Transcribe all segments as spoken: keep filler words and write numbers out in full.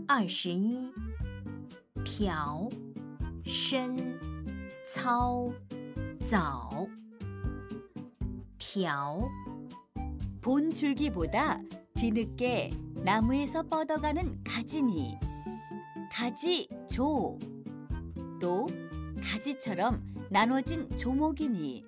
二十一，调，身，操，早。调， 본 줄기보다 뒤늦게 나무에서 뻗어가는 가지니 가지조. 또 가지처럼 나눠진 조목이니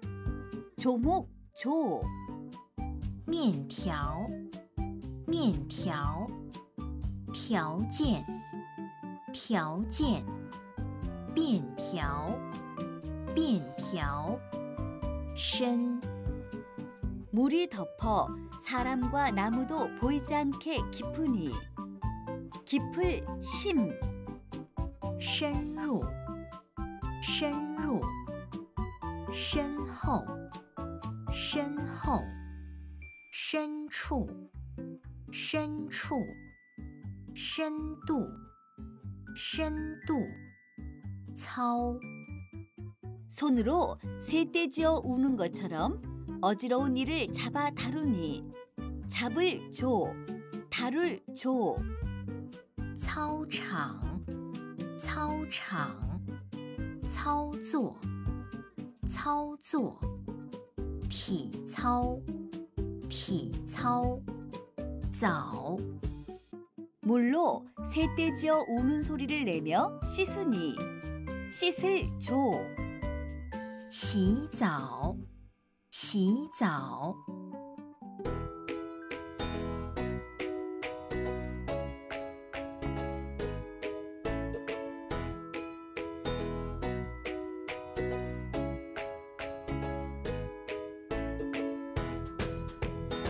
조목조. 面条，面条，条件，条件，便条，便条，深。 물이 덮어 사람과 나무도 보이지 않게 깊으니 깊을 심. 深入，深入，深厚，深厚，深处，深处，深度，深度，操。 손으로 새떼지어 우는 것처럼 어지러운 일을 잡아 다루니 잡을 조, 다룰 조. 操场，操场，操作，操作，体操，体操，澡。 물로 새떼지어 우는 소리를 내며 씻으니 씻을 조. 洗澡，洗澡。